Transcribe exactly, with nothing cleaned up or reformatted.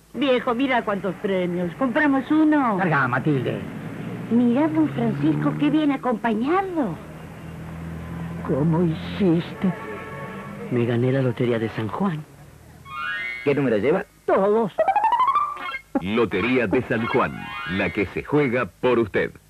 Viejo, mira cuántos premios. ¿Compramos uno? Larga, Matilde. Mira, don Francisco, qué bien acompañado. ¿Cómo hiciste? Me gané la lotería de San Juan. ¿Qué número lleva? Todos. Lotería de San Juan, la que se juega por usted.